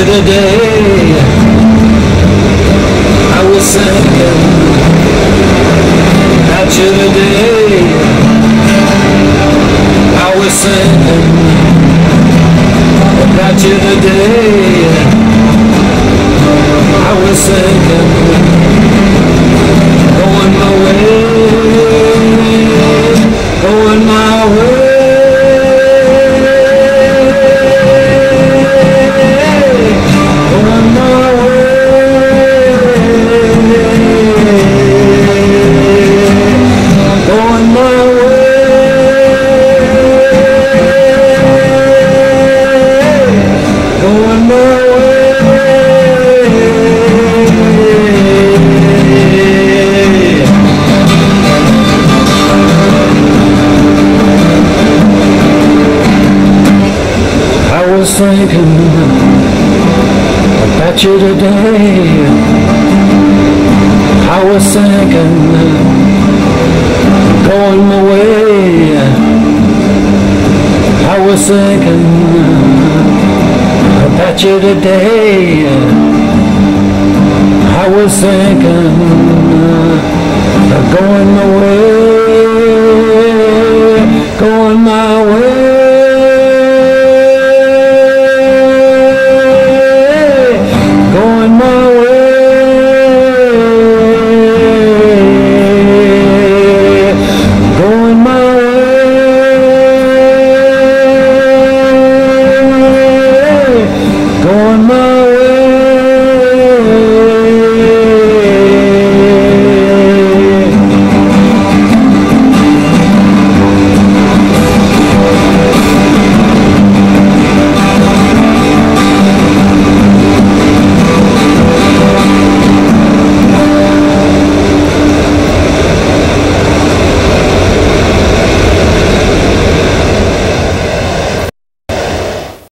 today. I was thinking about you today. I was thinking about you today. I was thinking, going my way, going my way. Thinking about you today. I was thinking, going my way. I was thinking about you today. I was thinking, going my way, going my way.